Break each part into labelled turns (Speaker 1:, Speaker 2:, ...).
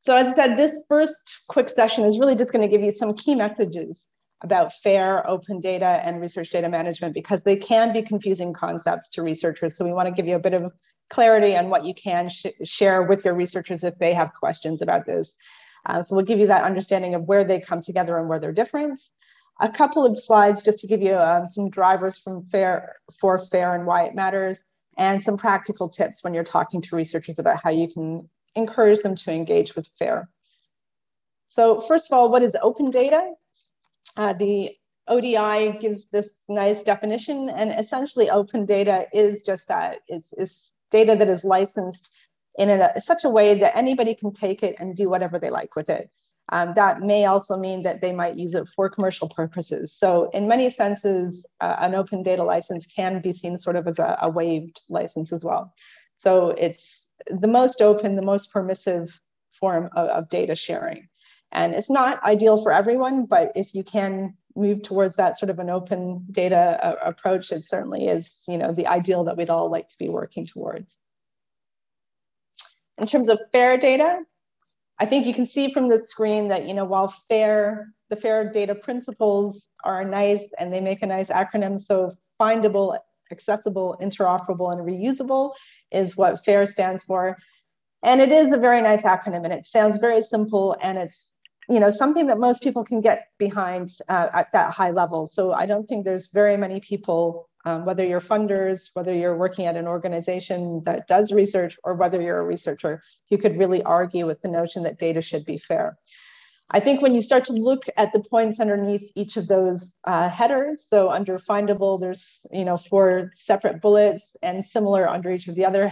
Speaker 1: So as I said, this first quick session is really just going to give you some key messages about fair, open data and research data management, because they can be confusing concepts to researchers. So we want to give you a bit of clarity on what you can share with your researchers if they have questions about this. So we'll give you that understanding of where they come together and where they're different. A couple of slides just to give you some drivers for fair and why it matters, and some practical tips when you're talking to researchers about how you can encourage them to engage with fair. So first of all, what is open data? The ODI gives this nice definition, and essentially open data is just that. It's data that is licensed in such a way that anybody can take it and do whatever they like with it. That may also mean that they might use it for commercial purposes. So in many senses, an open data license can be seen sort of as a waived license as well. So it's the most open, the most permissive form of data sharing. And it's not ideal for everyone, but if you can move towards that sort of an open data approach, it certainly is, the ideal that we'd all like to be working towards. In terms of fair data, I think you can see from the screen that, while the fair data principles are nice and they make a nice acronym, so findable, accessible, interoperable, and reusable is what FAIR stands for. And it is a very nice acronym, and it sounds very simple, and it's something that most people can get behind at that high level. So I don't think there's very many people, whether you're funders, whether you're working at an organization that does research, or whether you're a researcher, you could really argue with the notion that data should be fair. I think when you start to look at the points underneath each of those headers, so under Findable, there's 4 separate bullets, and similar under each of the other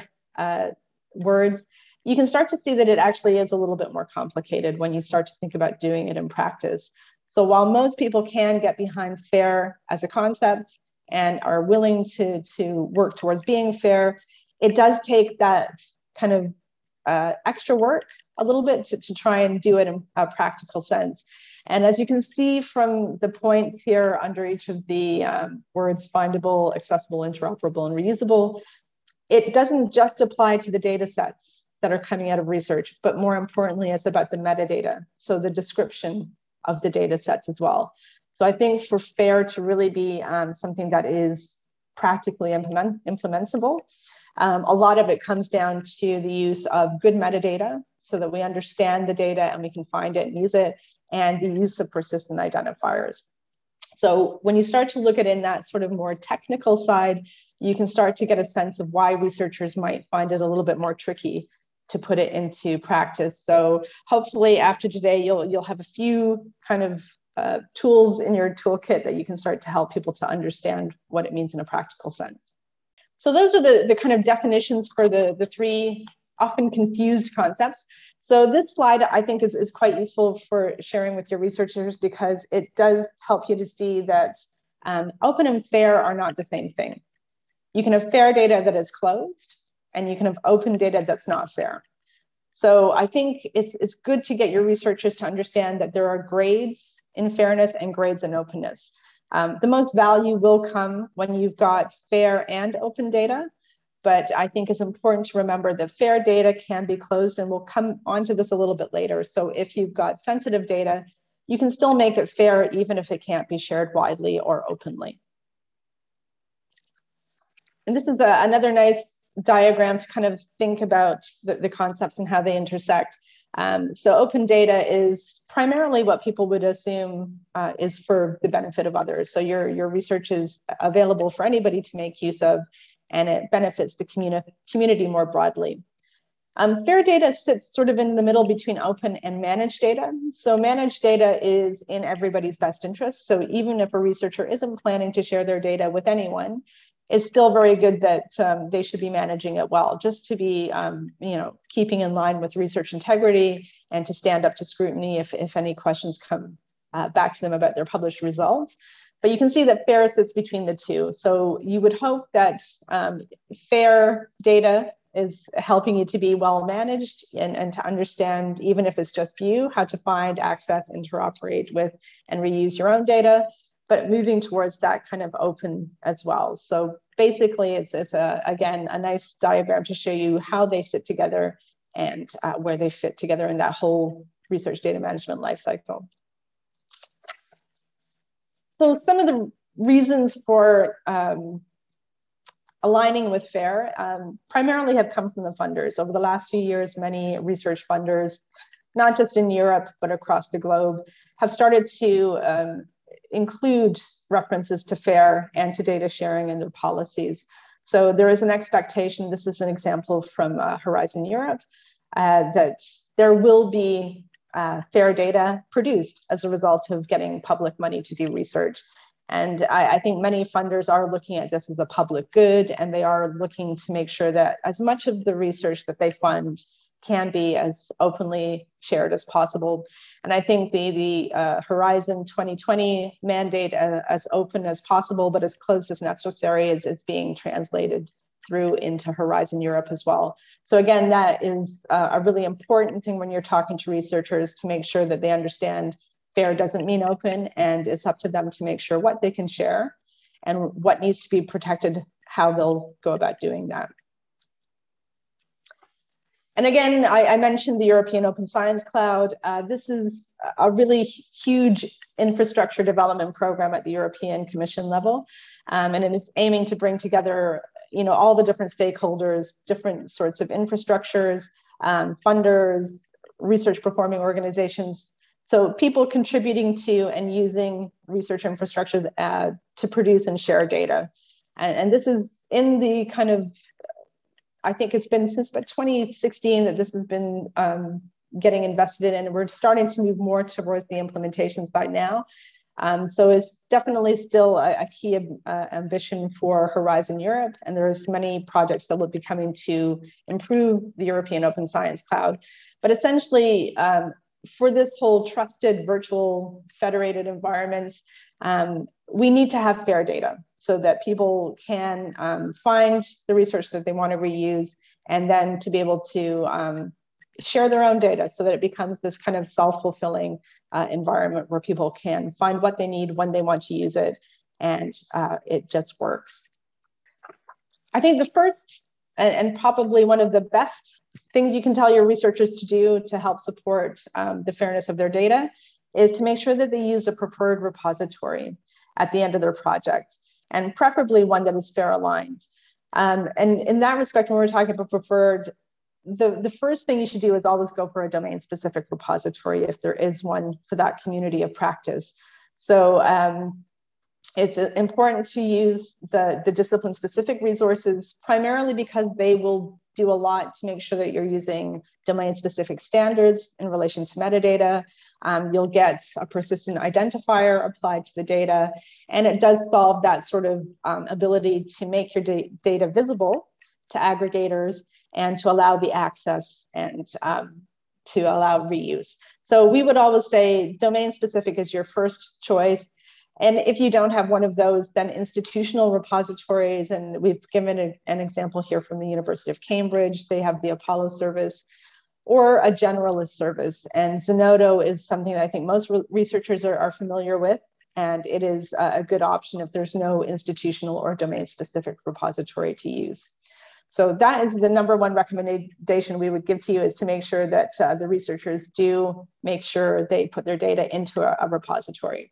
Speaker 1: words, you can start to see that it actually is a little bit more complicated when you start to think about doing it in practice. So while most people can get behind fair as a concept and are willing to work towards being fair, it does take that kind of extra work a little bit to try and do it in a practical sense. And as you can see from the points here under each of the words, findable, accessible, interoperable, and reusable, it doesn't just apply to the data sets that are coming out of research, but more importantly, it's about the metadata, so the description of the data sets as well. So I think for FAIR to really be something that is practically implementable, a lot of it comes down to the use of good metadata so that we understand the data and we can find it and use it, and the use of persistent identifiers. So when you start to look at it in that sort of more technical side, you can start to get a sense of why researchers might find it a little bit more tricky to put it into practice. So hopefully after today, you'll have a few kind of tools in your toolkit that you can start to help people to understand what it means in a practical sense. So those are the kind of definitions for the 3 often confused concepts. So this slide, I think, is quite useful for sharing with your researchers, because it does help you to see that open and fair are not the same thing. You can have fair data that is closed, and you can have open data that's not fair. So I think it's good to get your researchers to understand that there are grades in fairness and grades in openness. The most value will come when you've got fair and open data, but I think it's important to remember that fair data can be closed, and we'll come onto this a little bit later. So if you've got sensitive data, you can still make it fair even if it can't be shared widely or openly. And this is another nice diagram to kind of think about the concepts and how they intersect. So open data is primarily what people would assume is for the benefit of others. So your research is available for anybody to make use of, and it benefits the community more broadly. Fair data sits sort of in the middle between open and managed data. So managed data is in everybody's best interest. So even if a researcher isn't planning to share their data with anyone, it's still very good that they should be managing it well, just to be keeping in line with research integrity and to stand up to scrutiny if any questions come back to them about their published results. But you can see that FAIR sits between the two. So you would hope that FAIR data is helping you to be well managed and to understand, even if it's just you, how to find, access, interoperate with, and reuse your own data, but moving towards that kind of open as well. So basically it's again, a nice diagram to show you how they sit together and where they fit together in that whole research data management lifecycle. So some of the reasons for aligning with FAIR primarily have come from the funders. Over the last few years, many research funders, not just in Europe, but across the globe, have started to include references to FAIR and to data sharing in their policies. So there is an expectation, this is an example from Horizon Europe, that there will be FAIR data produced as a result of getting public money to do research. And I think many funders are looking at this as a public good, and they are looking to make sure that as much of the research that they fund can be as openly shared as possible. And I think the Horizon 2020 mandate, as open as possible, but as closed as necessary, is being translated through into Horizon Europe as well. So again, that is a really important thing when you're talking to researchers, to make sure that they understand FAIR doesn't mean open, and it's up to them to make sure what they can share and what needs to be protected, how they'll go about doing that. And again, I mentioned the European Open Science Cloud. This is a really huge infrastructure development program at the European Commission level. And it is aiming to bring together all the different stakeholders, different sorts of infrastructures, funders, research performing organizations. So people contributing to and using research infrastructure to produce and share data. And this is in the kind of, I think it's been since about 2016 that this has been getting invested in, and we're starting to move more towards the implementation side now. So it's definitely still a key ambition for Horizon Europe, and there's many projects that will be coming to improve the European Open Science Cloud. But essentially, for this whole trusted virtual federated environment, we need to have FAIR data so that people can find the research that they want to reuse, and then to be able to share their own data so that it becomes this kind of self-fulfilling environment where people can find what they need when they want to use it, and it just works. I think the first and probably one of the best things you can tell your researchers to do to help support the fairness of their data is to make sure that they use a preferred repository at the end of their project, and preferably one that is FAIR aligned. And in that respect, when we're talking about preferred, the first thing you should do is always go for a domain specific repository if there is one for that community of practice. So it's important to use the discipline specific resources, primarily because they will do a lot to make sure that you're using domain specific standards in relation to metadata. You'll get a persistent identifier applied to the data, and it does solve that sort of ability to make your data visible to aggregators and to allow the access and to allow reuse. So we would always say domain specific is your first choice. And if you don't have one of those, then institutional repositories, and we've given an example here from the University of Cambridge, they have the Apollo service, or a generalist service. And Zenodo is something that I think most researchers are familiar with, and it is a good option if there's no institutional or domain-specific repository to use. So that is the number one recommendation we would give to you, is to make sure that the researchers do make sure they put their data into a repository.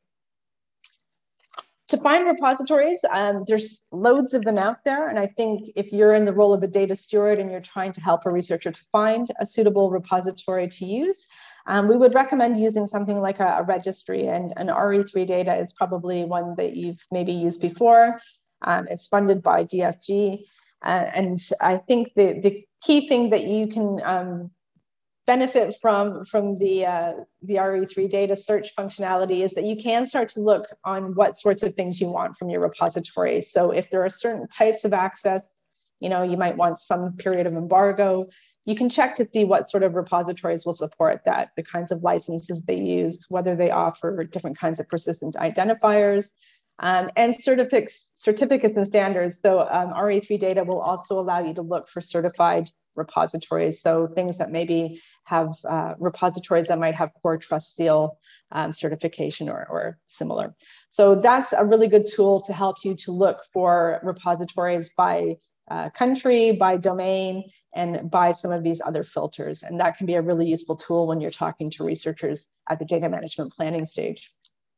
Speaker 1: To find repositories, there's loads of them out there. And I think if you're in the role of a data steward and you're trying to help a researcher to find a suitable repository to use, we would recommend using something like a registry, and an RE3 data is probably one that you've maybe used before. It's funded by DFG. And I think the key thing that you can benefit from the RE3 data search functionality is that you can start to look on what sorts of things you want from your repository. So if there are certain types of access, you might want some period of embargo, you can check to see what sort of repositories will support that, the kinds of licenses they use, whether they offer different kinds of persistent identifiers, and certificates and standards. So RE3 data will also allow you to look for certified repositories. So things that maybe have repositories that might have core trust seal certification or similar. So that's a really good tool to help you to look for repositories by country, by domain, and by some of these other filters. And that can be a really useful tool when you're talking to researchers at the data management planning stage.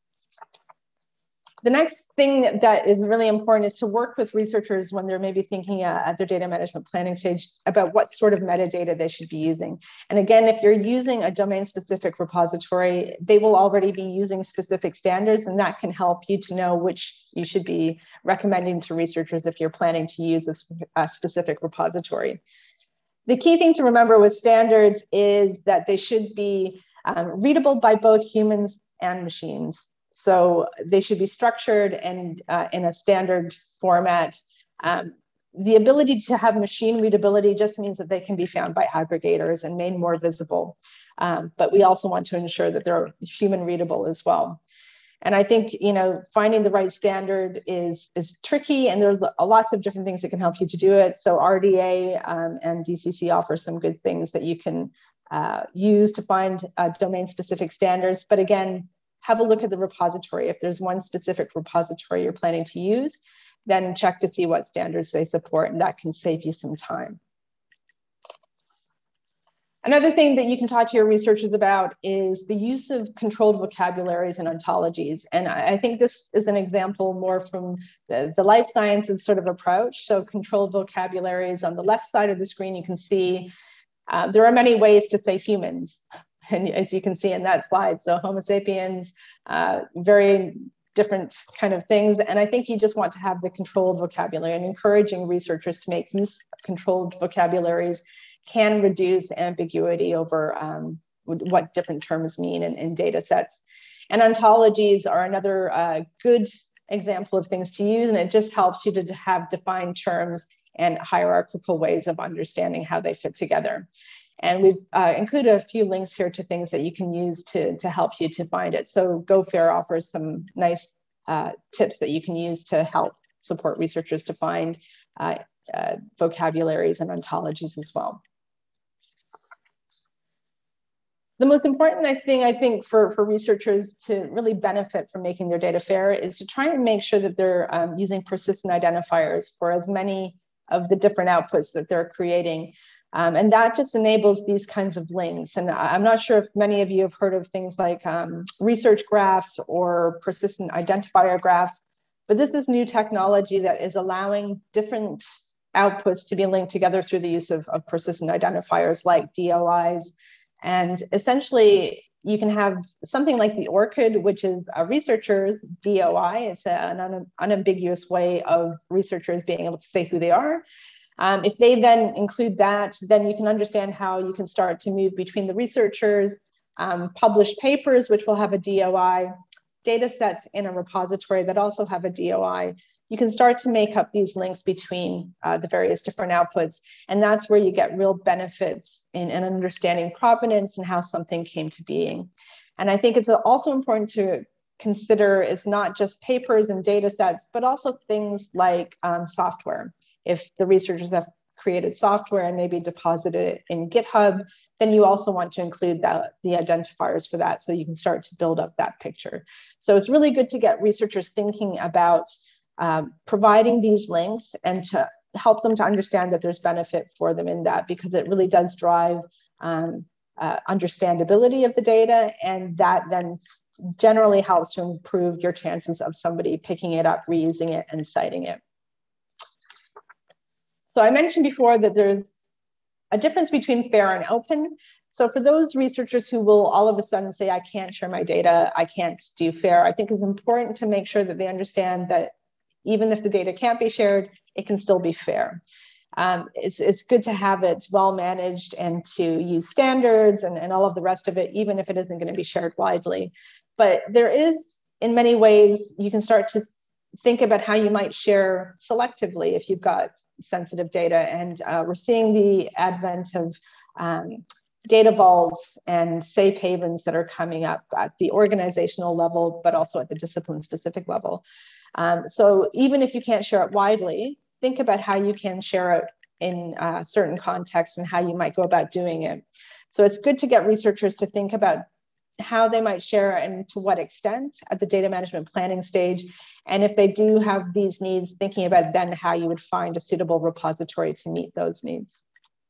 Speaker 1: The next thing that is really important is to work with researchers when they're maybe thinking at their data management planning stage about what sort of metadata they should be using. And again, if you're using a domain-specific repository, they will already be using specific standards, and that can help you to know which you should be recommending to researchers if you're planning to use a specific repository. The key thing to remember with standards is that they should be readable by both humans and machines. So they should be structured and in a standard format. The ability to have machine readability just means that they can be found by aggregators and made more visible. But we also want to ensure that they're human readable as well. And I think, finding the right standard is tricky, and there's lots of different things that can help you to do it. So RDA and DCC offer some good things that you can use to find domain-specific standards. But again, have a look at the repository. If there's one specific repository you're planning to use, then check to see what standards they support, and that can save you some time. Another thing that you can talk to your researchers about is the use of controlled vocabularies and ontologies. And I think this is an example more from the life sciences sort of approach. So controlled vocabularies on the left side of the screen, you can see there are many ways to say humans. And as you can see in that slide, so Homo sapiens, very different kind of things. And I think you just want to have the controlled vocabulary, and encouraging researchers to make use of controlled vocabularies can reduce ambiguity over what different terms mean in data sets. And ontologies are another good example of things to use, and it just helps you to have defined terms and hierarchical ways of understanding how they fit together. And we've included a few links here to things that you can use to help you to find it. So GoFair offers some nice tips that you can use to help support researchers to find vocabularies and ontologies as well. The most important thing I think for researchers to really benefit from making their data fair is to try and make sure that they're using persistent identifiers for as many of the different outputs that they're creating. And that just enables these kinds of links. And I'm not sure if many of you have heard of things like research graphs or persistent identifier graphs, but this is new technology that is allowing different outputs to be linked together through the use of persistent identifiers like DOIs. And essentially, you can have something like the ORCID, which is a researcher's DOI. It's an unambiguous way of researchers being able to say who they are. If they then include that, then you can understand how you can start to move between the researchers, published papers, which will have a DOI, data sets in a repository that also have a DOI. You can start to make up these links between the various different outputs. And that's where you get real benefits in understanding provenance and how something came to being. And I think it's also important to consider is not just papers and data sets, but also things like software. If the researchers have created software and maybe deposited it in GitHub, then you also want to include the identifiers for that so you can start to build up that picture. So it's really good to get researchers thinking about providing these links and to help them to understand that there's benefit for them in that, because it really does drive understandability of the data, and that then generally helps to improve your chances of somebody picking it up, reusing it, and citing it. So I mentioned before that there's a difference between fair and open. So for those researchers who will all of a sudden say, I can't share my data, I can't do fair, I think it's important to make sure that they understand that even if the data can't be shared, it can still be fair. It's good to have it well managed and to use standards and all of the rest of it, even if it isn't going to be shared widely. But there is, in many ways, you can start to think about how you might share selectively if you've got sensitive data. And we're seeing the advent of data vaults and safe havens that are coming up at the organizational level, but also at the discipline-specific level. So even if you can't share it widely, think about how you can share it in certain contexts and how you might go about doing it. So it's good to get researchers to think about how they might share and to what extent at the data management planning stage. And if they do have these needs, thinking about then how you would find a suitable repository to meet those needs.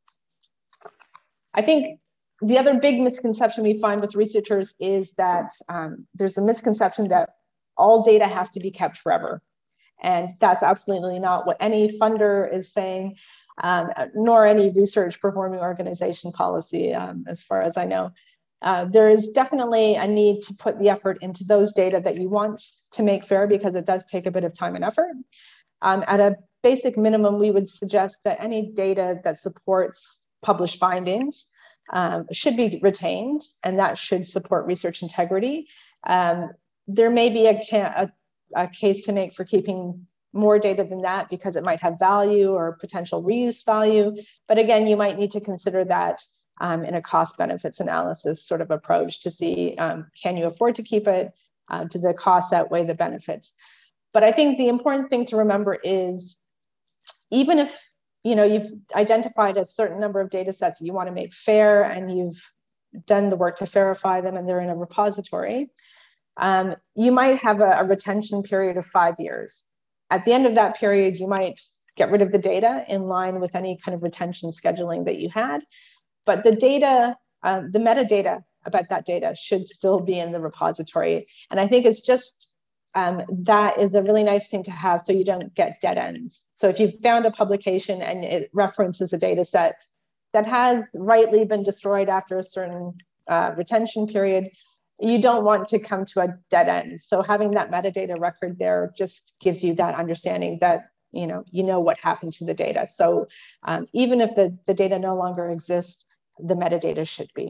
Speaker 1: I think the other big misconception we find with researchers is that there's a misconception that all data has to be kept forever. And that's absolutely not what any funder is saying, nor any research performing organization policy, as far as I know. There is definitely a need to put the effort into those data that you want to make fair, because it does take a bit of time and effort. At a basic minimum, we would suggest that any data that supports published findings should be retained, and that should support research integrity. There may be a case to make for keeping more data than that because it might have value or potential reuse value. But again, you might need to consider that in a cost benefits analysis sort of approach to see, can you afford to keep it? Do the costs outweigh the benefits? But I think the important thing to remember is, even if you've identified a certain number of data sets that you want to make fair, and you've done the work to verify them and they're in a repository, you might have a retention period of 5 years. At the end of that period, you might get rid of the data in line with any kind of retention scheduling that you had. But the data, the metadata about that data should still be in the repository. And I think it's just, that is a really nice thing to have, so you don't get dead ends. So if you've found a publication and it references a data set that has rightly been destroyed after a certain retention period, you don't want to come to a dead end. So having that metadata record there just gives you that understanding that you know what happened to the data. So even if the data no longer exists, the metadata should be.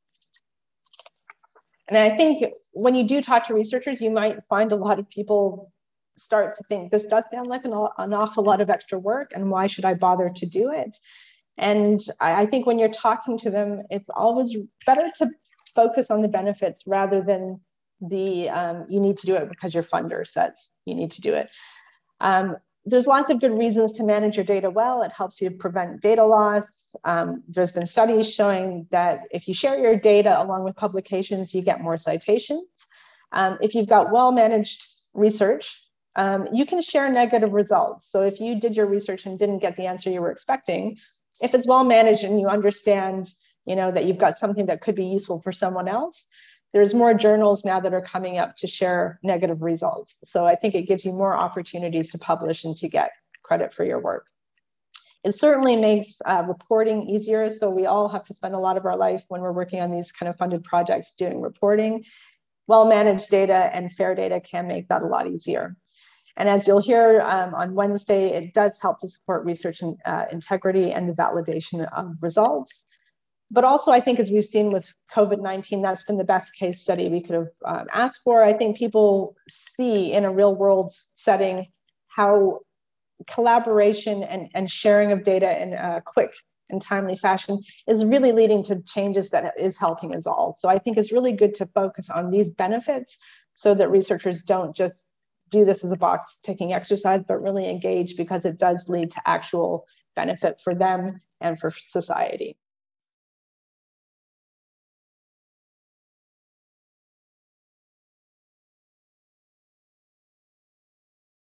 Speaker 1: And I think when you do talk to researchers, you might find a lot of people start to think, this does sound like an awful lot of extra work, and why should I bother to do it? And I think when you're talking to them, it's always better to focus on the benefits rather than the you need to do it because your funder says you need to do it. There's lots of good reasons to manage your data well. It helps you prevent data loss. There's been studies showing that if you share your data along with publications, you get more citations. If you've got well-managed research, you can share negative results. So if you did your research and didn't get the answer you were expecting, if it's well-managed and you understand that you've got something that could be useful for someone else, there's more journals now that are coming up to share negative results. So I think it gives you more opportunities to publish and to get credit for your work. It certainly makes reporting easier. So we all have to spend a lot of our life when we're working on these kind of funded projects doing reporting. Well-managed data and fair data can make that a lot easier. And as you'll hear on Wednesday, it does help to support research and integrity and the validation of results. But also, I think, as we've seen with COVID-19, that's been the best case study we could have asked for. I think people see in a real world setting how collaboration and sharing of data in a quick and timely fashion is really leading to changes that is helping us all. So I think it's really good to focus on these benefits so that researchers don't just do this as a box ticking exercise, but really engage, because it does lead to actual benefit for them and for society.